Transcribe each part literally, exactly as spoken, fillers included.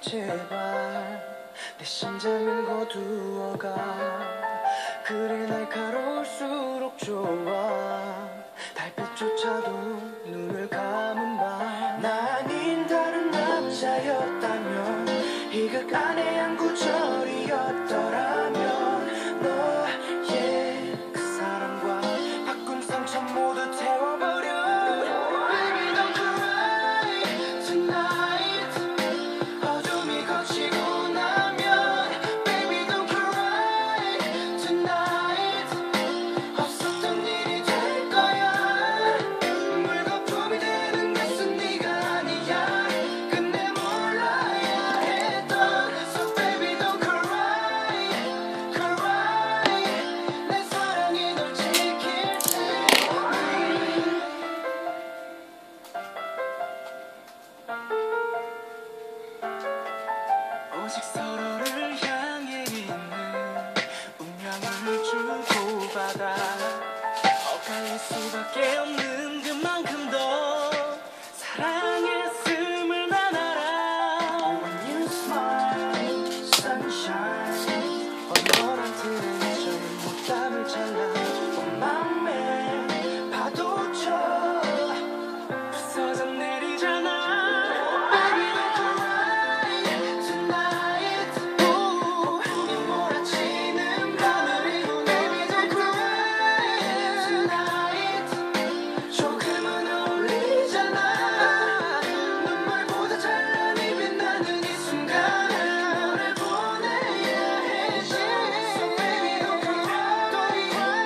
제발 내 심장을 거두어가. 그래 날카로울수록 좋아. 달빛조차도 눈을 감은 밤. 나 아닌 다른 남자였다면 이 극 안에 한 구절이었더라면 너의 그 사랑과 바꾼 상처 모두 태워버려. Baby don't cry tonight. 어둠이 거치고 나면 Baby don't cry tonight. 없었던 일이 될 거야. 물거품이 되는 것은 네가 아니야. 근데 몰라야 했던. So baby don't cry cry. 내 사랑이 널 지킬 테니. 오직 서로를 향해 있는 운명을 주고받아 엇갈릴 수밖에 없는 그만큼 더 사랑했음을 난 알아. When you smile, sunshine. 언어란 틀에 저는 못답을 잘라. 온 맘에 파도쳐 부서져 내리잖아. Baby don't cry tonight. 이 몰아치는 바늘이고 Baby don't cry tonight. 조금은 어울리잖아. 눈물보다 찬란히 빛나는 이 순간을 너를 보내야 해지. So baby don't cry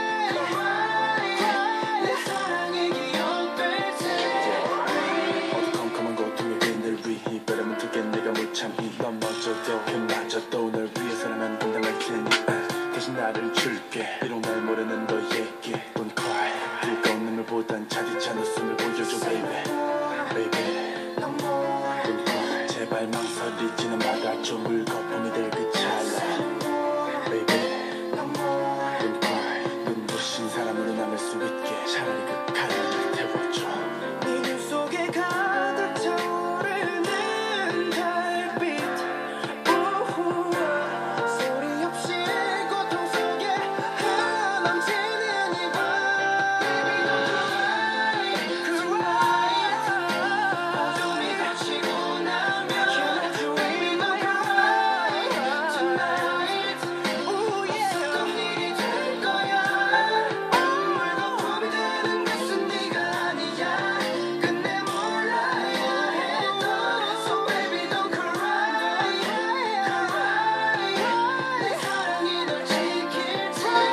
cry. 내 사랑이 기억될 테니. 어느 컴컴한 고통의 그늘 위 바람은 두개 내가 못 참이 넘어져도 그마저도 널 위해서는 안 감당할 테니 아, 대신 나를 줄게. 비록 날 모르는 너에게 Don't cry. 뜨거운 눈물보단 차디찬 웃음을 보여줘 baby baby No more. Don't cry. 제발 망설이지는 말아줘. 물거품이 될 그 찰나 baby No more. Don't cry. 눈부신 사람으로 남을 수 있게 차라리 그 가라를 태워줘. 네 눈 속에 가득 차오르는 달빛. 우후. 소리 없이 고통 속에 헤엄치는 이 밤. Baby don't cry cry. 어둠이 갇히고 나면 Baby don't cry tonight. 없었던 일이 될 거야. 물거품이 되는 것은 네가 아니야. 근데 몰라야 했던. So baby don't cry cry. 내 사랑이 널 지킬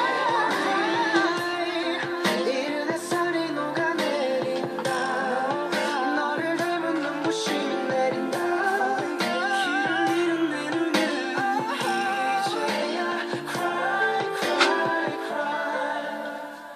테니. 이른 햇살이 녹아내린다. 너를 닮은 눈부심이 내린다. 길을 잃은 내 눈은 이제야 cry cry cry.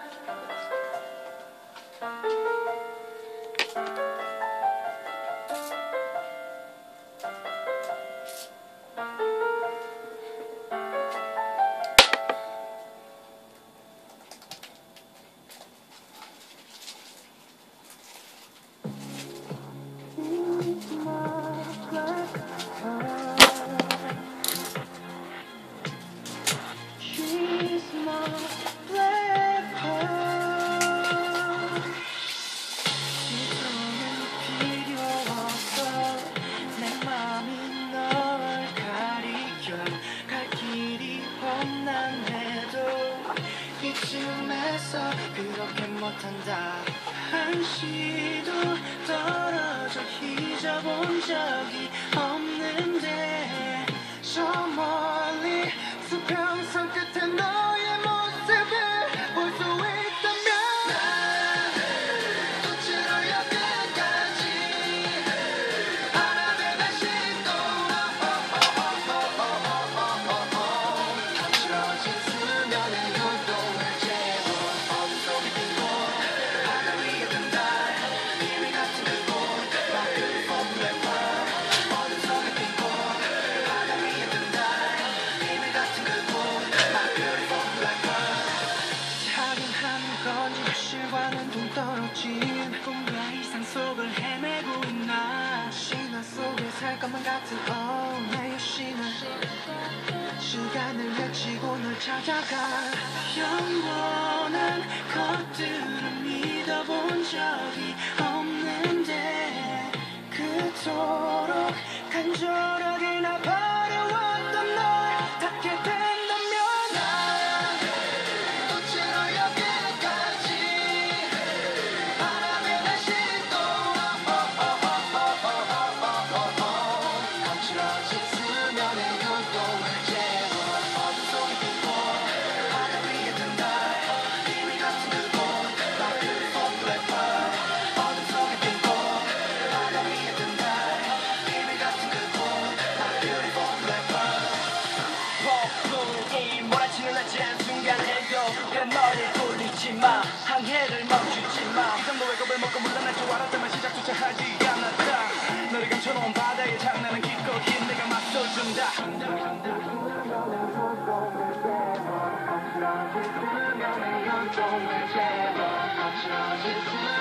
She's my black heart. 지금은 필요 없어. 내 맘이 널 가리켜. 갈 길이 험난해도 이쯤에서 그렇게 못한다. 한시도 떨어져 잊어본 적이 없는데 저 멀리 수평선 끝에 너의 모습을 볼 수 있다면 나는 끝으로야 끝까지 하나 돼 다시 또 감추어진 수면의 눈동을 재고 어둠 속에 빈 곳 하늘 위에 뜬 달 비밀 같은 그곳 마크 forever. 어둠 속에 빈 곳 하늘 위에 뜬 달 비밀 같은 그곳 마크 이름만을 외치고 널 찾아가 영원한 것들은 믿어본 적이 없는데 그토록 간절하게 나 바라왔던 널 닿게 된다면 난 어째로 여기까지 바람에 다시 또 거칠어진 수면의 눈동을 재워 어둠 속에 빈곳 바다 위에 뜬 달 비밀 같은 그곳 My beautiful black pearl 어둠 속에 빈곳 바다 위에 뜬 달 비밀 같은 그곳 My beautiful black pearl 폭풍이 몰아치는 낮은 순간에도 그런 너를 돌리지 마 항해를 멈추지 마 이 정도의 겁을 먹고 물러날 줄 알았다면 시작조차 하지 않았다 너를 감춰놓은 바다의 장난은 기꺼이 내가 맞서준다 거칠어질 수면의 눈동을 재워 거칠어질 수면의